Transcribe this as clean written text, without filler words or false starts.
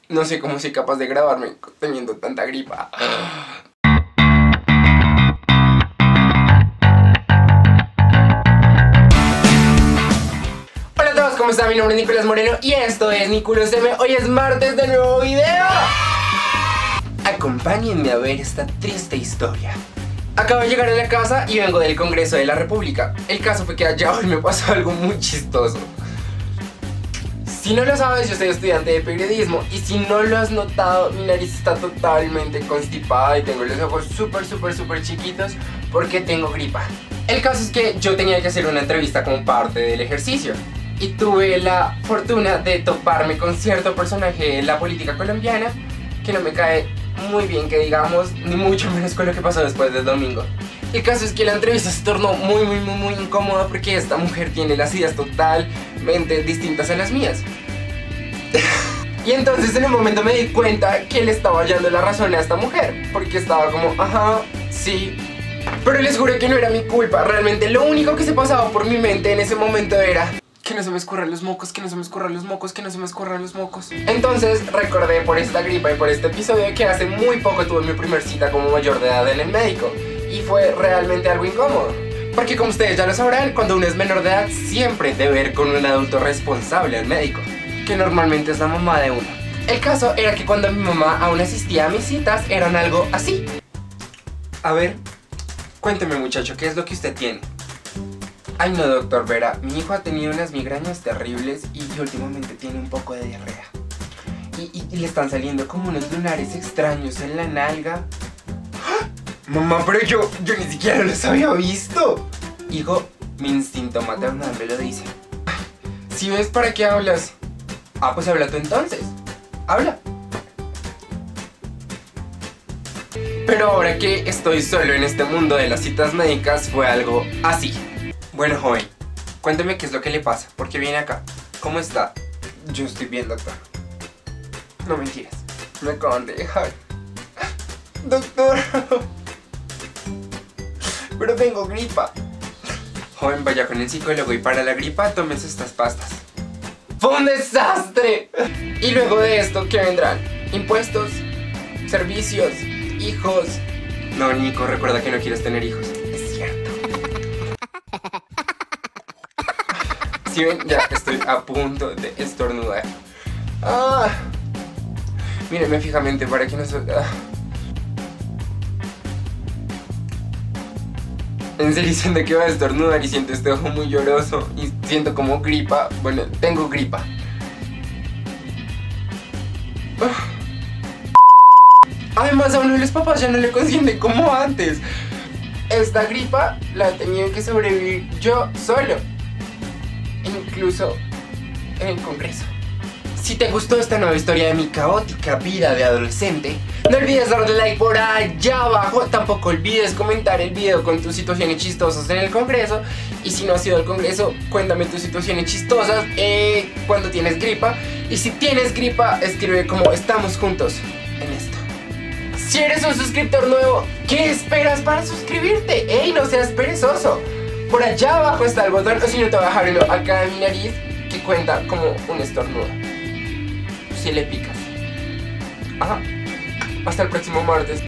No sé cómo soy capaz de grabarme teniendo tanta gripa. Hola a todos, ¿cómo están? Mi nombre es Nicolás Moreno y esto es Nicolás M. Hoy es martes de nuevo video. Acompáñenme a ver esta triste historia. Acabo de llegar a la casa y vengo del Congreso de la República. El caso fue que allá hoy me pasó algo muy chistoso. Si no lo sabes, yo soy estudiante de periodismo y si no lo has notado, mi nariz está totalmente constipada y tengo los ojos súper chiquitos porque tengo gripa. El caso es que yo tenía que hacer una entrevista como parte del ejercicio y tuve la fortuna de toparme con cierto personaje de la política colombiana que no me cae muy bien, que digamos, ni mucho menos con lo que pasó después del domingo. El caso es que la entrevista se tornó muy incómoda porque esta mujer tiene las ideas totalmente distintas a las mías. Y entonces en un momento me di cuenta que le estaba hallando la razón a esta mujer, porque estaba como, ajá, sí. Pero les juro que no era mi culpa, realmente lo único que se pasaba por mi mente en ese momento era que no se me escurran los mocos, que no se me escurran los mocos, que no se me escurran los mocos. Entonces recordé por esta gripa y por este episodio que hace muy poco tuve mi primer cita como mayor de edad en el médico. Y fue realmente algo incómodo. Porque como ustedes ya lo sabrán, cuando uno es menor de edad siempre debe ir con un adulto responsable al médico, que normalmente es la mamá de uno. El caso era que cuando mi mamá aún asistía a mis citas eran algo así. A ver, cuénteme muchacho, ¿qué es lo que usted tiene? Ay no doctor, Vera, mi hijo ha tenido unas migrañas terribles y últimamente tiene un poco de diarrea. Y le están saliendo como unos lunares extraños en la nalga. ¡Ah! Mamá, pero yo ni siquiera los había visto. Hijo, mi instinto maternal me lo dice. Si ves, ¿para qué hablas? Ah, pues habla tú entonces. Habla. Pero ahora que estoy solo en este mundo de las citas médicas fue algo así. Bueno, joven, cuénteme qué es lo que le pasa. ¿Por qué viene acá? ¿Cómo está? Yo estoy bien, doctor. No mentiras. Me acaban de dejar. Doctor. Pero tengo gripa. Joven, vaya con el psicólogo y para la gripa tómese estas pastas. ¡Fue un desastre! Y luego de esto, ¿qué vendrán? Impuestos, servicios, hijos. No, Nico, recuerda que no quieres tener hijos. Es cierto. Si ven, ya estoy a punto de estornudar. Ah. Mírenme fijamente para que no se... En serio siento que voy a estornudar y siento este ojo muy lloroso y siento como gripa. Bueno, tengo gripa. Además a uno de los papás ya no le consienten como antes. Esta gripa la he tenido que sobrevivir yo solo, incluso en el Congreso. Si te gustó esta nueva historia de mi caótica vida de adolescente, no olvides darle like por allá abajo. Tampoco olvides comentar el video con tus situaciones chistosas en el Congreso. Y si no has ido al Congreso, cuéntame tus situaciones chistosas cuando tienes gripa. Y si tienes gripa, escribe como estamos juntos en esto. Si eres un suscriptor nuevo, ¿qué esperas para suscribirte? ¡Ey, no seas perezoso! Por allá abajo está el botón, o si no te voy a dejar uno acá en mi nariz que cuenta como un estornudo. Si le picas. Ajá. Hasta el próximo martes.